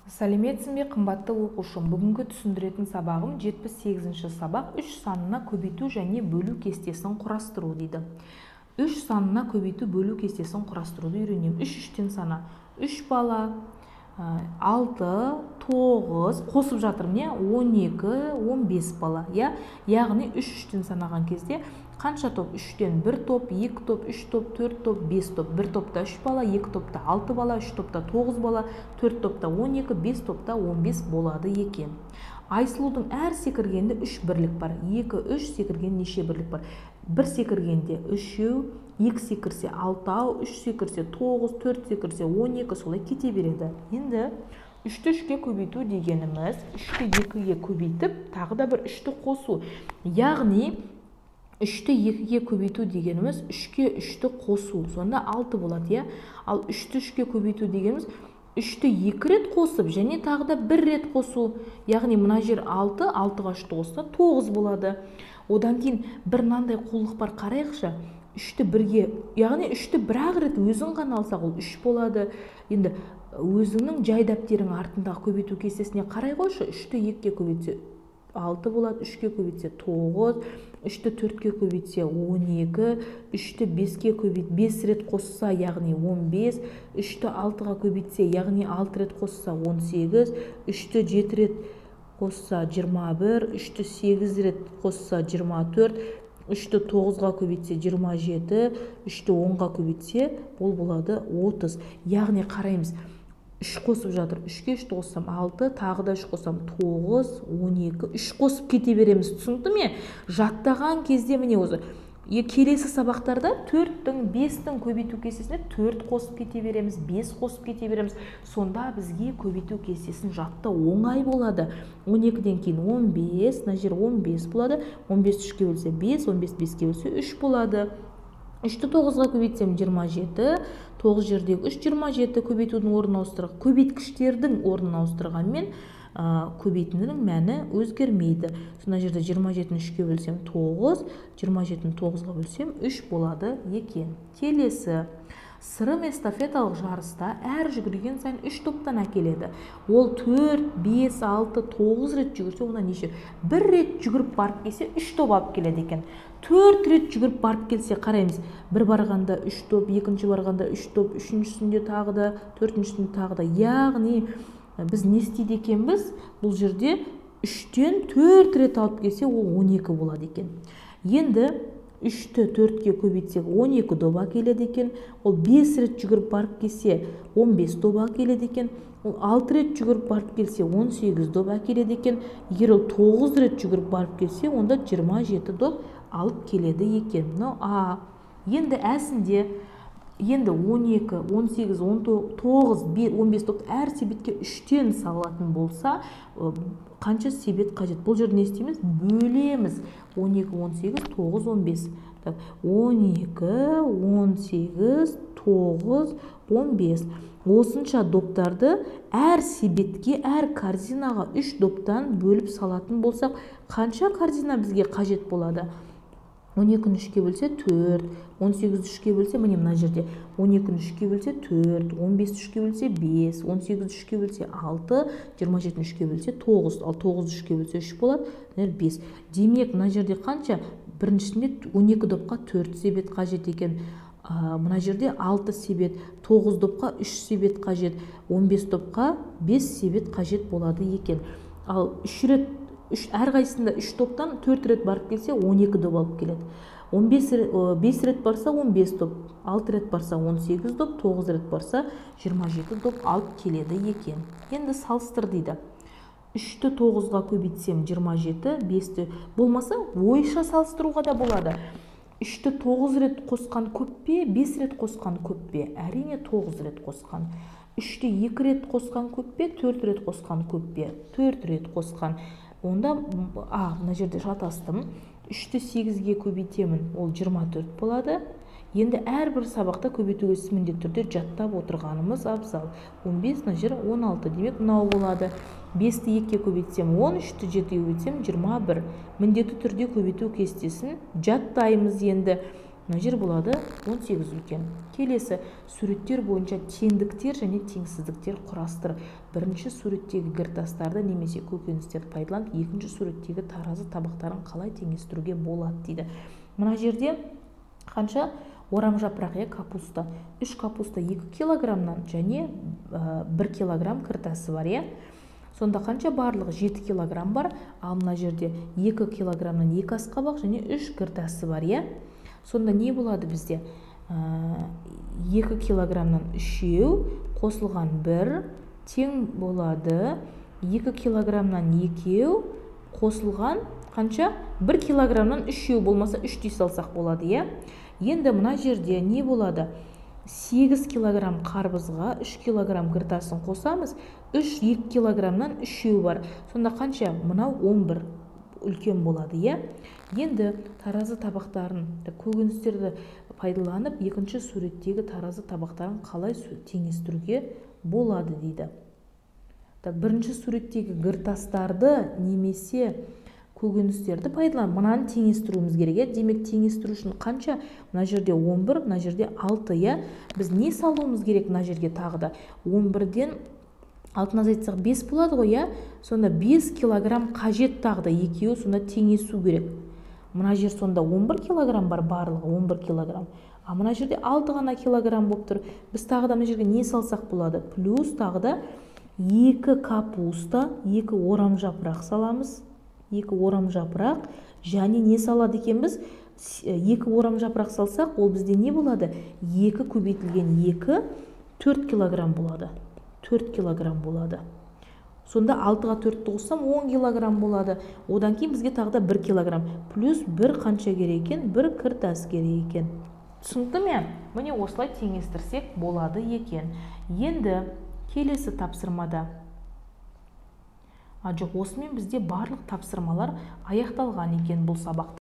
Сәлеметсің бе, қымбатты оқушым? Бүгінгі түсіндіретін сабағым 78-ші сабақ 3 санына көбейту және бөлу кестесін құрастыру дейді. 3 санына көбейту бөлу кестесін құрастыруды үйренемін. 3-3-тен сана. 3 бала, 6, 9, қосып жатырмын, 12, 15 бала. Яғни 3-3-тен санаған кезде қанша топ? 3-тен 1 топ, 2 топ, 3 топ, 4 топ, 5 топ. 1 топта 3 бала, 2 топта 6 бала, 3 топта 9 бала, 4 топта 12, 5 топта 15 болады екен. Айсұлудың әр секіргенде 3 бірлік бар. 2, 3 секірген неше бірлік бар? 1 секіргенде 3-еу, 2 секірсе 6-ау, 3 секірсе 9, 4 секірсе 12, солай кете береді. Енді 3-ті 3-ке көбейту дегеніміз 3-ті 2-ге көбейтіп, тағы да бір 3-ті қосу. Яғни 3-ті 2-ге көбейту дегеніміз 3-ке 3-ті қосу. Сонда 6 болады, Ал 3-ті 3-ке көбейту дегеніміз 3-ті 2 рет қосып, және тағы да 1 рет қосу. Яғни мына жер 6, 6-ға 3-ті қосса 9 болады. Одан кейін бір мынандай қулық бар, қарайықшы. 3-ті 1-ге, яғни 3-ті бір-ақ рет өзің ғана алсақ, ол 3 болады. Енді өзіңнің жай дәптерің артындағы көбейту кестесіне қарай қойшы. 3-ті 2-ге көбейтсе 6 болады, 3-ке көбейтсе 9, 3-ті 4-ке көбейтсе 12, 3-ті 5-ке көбейт 5 рет қосса, яғни 15, 3-ті 6-ға көбейтсе, яғни 6 рет қосса 18, 3-ті 7 рет қосса 21, 3-ті 8 рет қосса 24, 3-ті 9-ға көбейтсе 27, 3-ті 10-ға көбейтсе, ол болады 30. Яғни қараймыз, 3 қосып жатыр. 3-ке 3 қоссам 6, тағы да 3 қоссам 9, 12, 3 қосып кете береміз. Түсінді ме? Жаттаған кезде міне өзі. Келесі сабақтарда 4-тің, 5-тің көбейту кестесіне 4 қосып кете береміз, 5 қосып кете береміз. Сонда бізге көбейту кестесін жаттау оңай болады. 12-ден кейін 15, мына жер 15 болады. 15 3-ке бөлсе 5, 15 5-ке бөлсе 3 болады. 3-ті 9-ға көбейтсем 27, 9 жердегі 3, 27 көбейтудің орнын ауыстырған, көбейткіштердің орнын ауыстырғанмен көбейтінінің мәні өзгермейді. Мына жерде 27-ні 3-ке бөлсем 9, 27-ні 9-ға бөлсем 3 болады екен. Келесі. Сырым эстафеталық жарыста әр жүгірген сайын 3 топтан әкеледі. Ол 4, 5, 6, 9 рет жүгірсе, онда неше? 1 рет жүгіріп барып келсе, 3 топ алып келеді екен. 4 рет жүгіріп барып келсе, қараймыз. Бір барғанда 3 топ, екінші барғанда 3 топ, үшіншісінде тағы да, төртіншісінде тағы да. Яғни біз не істейді екенбіз? Бұл жерде 3-тен 4 рет алып келсе, ол 12 болады екен. Енді 3-ті 4-ке көбейтсек 12 доба келеді екен. Ол 5 рет жүгіріп барып келсе 15 доба келеді екен. Ол 6 рет жүгіріп барып келсе 18 доба келеді екен. Егер ол 9 рет жүгіріп барып келсе, онда 27 доп алып келеді екен. Енді әсінде, енді 12, 18, 19, 15 топ әр себетке 3-тен салатын болса, қанша себет қажет? Бұл жерде не істейміз? Бөлеміз. 12, 18, 9, 15. 12, 18, 9, 15. Осынша доптарды әр себетке, әр корзинаға 3 доптан бөліп салатын болсақ, қанша корзина бізге қажет болады? 12-ні 3-ке бөлсе 4, 18-ні 3-ке бөлсе, міне мына жерде 12-ні 3-ке бөлсе 4, 15-ні 3-ке бөлсе 5, 18-ні 3-ке бөлсе 6, 27-ні 3-ке бөлсе 9, ал 9-ні 3-ке бөлсе 3 болады, 5. Демек, мына жерде қанша? Біріншісінде 12 допқа 4 себет қажет екен. Мына жерде 6 себет, 9 допқа 3 себет қажет, 15 допқа 5 себет қажет болады екен. Ал 3 рет әр қайсында 3 топтан 4 рет барып келсе 12 доп алып келеді. 5 рет барса 15 доп, 6 рет барса 18 доп, 9 рет барса 27 доп алып келеді екен. Енді салыстыр дейді. 3-ті 9-ға көбейтсем 27, 5-ті болмаса ойша салыстыруға да болады. 3-ті 9 рет қосқан көп пе, 5 рет қосқан көп пе? Әрине 9 рет қосқан. 3-ті 2 рет қосқан көп пе, 4 рет қосқан көп пе? 4 рет қосқан. Онда, мына жерде шатастым. 3-ті 8-ге көбейтемін, ол 24 болады. Енді әрбір сабақта көбейту кестесін міндетті түрде жаттап отырғанымыз абзал. 15, мына жер 16, демек мынау болады. 5-ті 2-ге көбейтсем 10, 3-ті 7-ге көбейтсем 21. Міндетті түрде көбейту кестесін жаттаймыз енді. мына жер болады 18 үлкен. Келесі суреттер бойынша теңдіктер және теңсіздіктер құрастыр. Бірінші суреттегі гіртастарды немесе көкөністерді пайдаланып, екінші суреттегі таразы табақтарын қалай теңестіруге болады дейді. Мына жерде қанша орам жапырақ, капуста. 3 капуста 2 килограммнан және 1 килограмм кіртасы бар, Сонда қанша барлығы 7 килограмм бар, ал мына жерде 2 килограммнан 2 асқабақ және 3 кіртасы бар, Сонда не болады бізде? 2 килограммнан 3 қосылған 1 тең болады 2 килограммнан 2 қосылған қанша? 1 килограммнан 3 болмаса 3 дей салсақ болады, Енді мына жерде не болады? 8 килограмм қарбызға 3 килограмм кіртасын қосамыз, 2 килограммнан 3 бар. Сонда қанша? Мынау 11 үлкен болады, Енді таразы табақтарын, көкөністерді пайдаланып, екінші суреттегі таразы табақтарын қалай теңестіруге болады дейді. Бірінші суреттегі гіртастарды немесе көкөністерді пайдаланып, мынаны теңестіруіміз керек, Демек, теңестіру үшін қанша? Мына жерде 11, мына жерде 6, Біз не салуымыз керек мына жерге тағы да? 11-ден 6-ны азайтсақ 5 болады ғой, Сонда 5 килограмм қажет тағы да, екеуі сонда теңесу керек. Мына жер сонда 11 килограмм бар, барлығы 11 килограмм. А мына жерде 6 ғана килограмм болып тұр. Біз тағы да мына жерге не салсақ болады? Плюс тағы да 2 капуста, 2 орам жапырақ саламыз. 2 орам жапырақ, және не салады екенбіз? 2 орам жапырақ салсақ, ол бізде не болады? 2 көбейтілген 2, 4 килограмм болады. 4 килограмм болады. Сонда 6-ға 4-ті қоссам 10 килограмм болады. Одан кейін бізге тағы да 1 килограмм. Плюс 1 қанша керек екен? 1 кіртас керек екен. Түсінікті ме? Міне осылай теңестірсек болады екен. Енді келесі тапсырмада. Жоқ, осымен бізде барлық тапсырмалар аяқталған екен бұл сабақта.